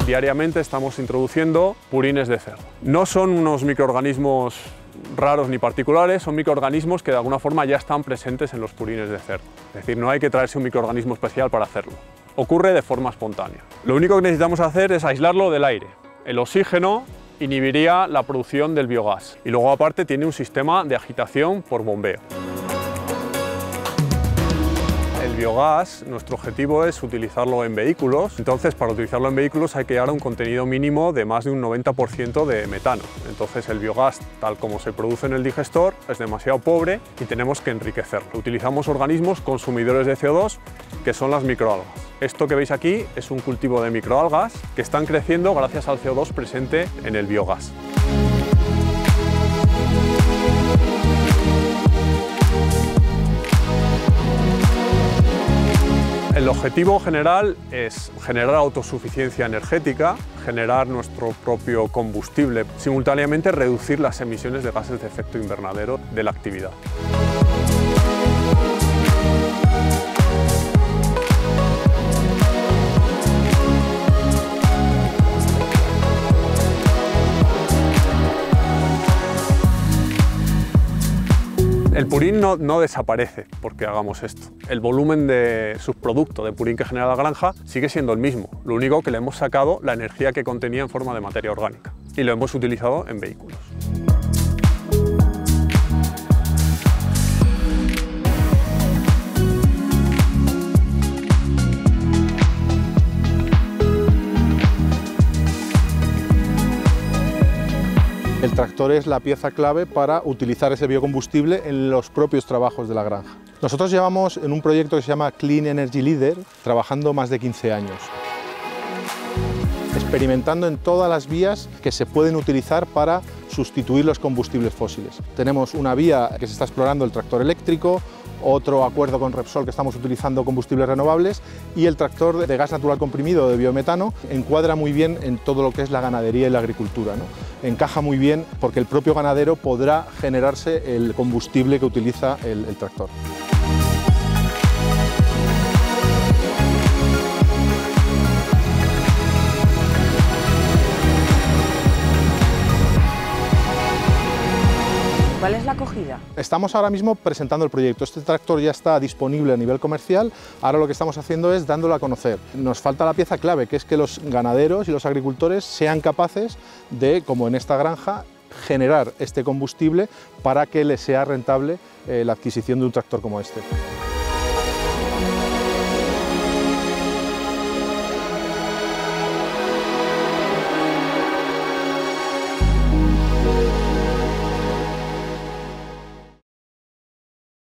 diariamente estamos introduciendo purines de cerdo. No son unos microorganismos raros ni particulares, son microorganismos que de alguna forma ya están presentes en los purines de cerdo. Es decir, no hay que traerse un microorganismo especial para hacerlo. Ocurre de forma espontánea. Lo único que necesitamos hacer es aislarlo del aire. El oxígeno inhibiría la producción del biogás y luego aparte tiene un sistema de agitación por bombeo. El biogás, nuestro objetivo es utilizarlo en vehículos, entonces para utilizarlo en vehículos hay que llegar a un contenido mínimo de más de un 90% de metano. Entonces el biogás, tal como se produce en el digestor, es demasiado pobre y tenemos que enriquecerlo. Utilizamos organismos consumidores de CO2, que son las microalgas. Esto que veis aquí es un cultivo de microalgas que están creciendo gracias al CO2 presente en el biogás. El objetivo general es generar autosuficiencia energética, generar nuestro propio combustible, simultáneamente reducir las emisiones de gases de efecto invernadero de la actividad. El purín no desaparece porque hagamos esto. El volumen de subproducto de purín que genera la granja sigue siendo el mismo. Lo único que le hemos sacado la energía que contenía en forma de materia orgánica y lo hemos utilizado en vehículos. El tractor es la pieza clave para utilizar ese biocombustible en los propios trabajos de la granja. Nosotros llevamos en un proyecto que se llama Clean Energy Leader trabajando más de 15 años, experimentando en todas las vías que se pueden utilizar para sustituir los combustibles fósiles. Tenemos una vía que se está explorando, el tractor eléctrico, otro acuerdo con Repsol que estamos utilizando combustibles renovables y el tractor de gas natural comprimido de biometano encuadra muy bien en todo lo que es la ganadería y la agricultura, ¿no? Encaja muy bien porque el propio ganadero podrá generarse el combustible que utiliza el tractor. ¿Cuál es la acogida? Estamos ahora mismo presentando el proyecto. Este tractor ya está disponible a nivel comercial. Ahora lo que estamos haciendo es dándolo a conocer. Nos falta la pieza clave, que es que los ganaderos y los agricultores sean capaces de, como en esta granja, generar este combustible para que les sea rentable la adquisición de un tractor como este.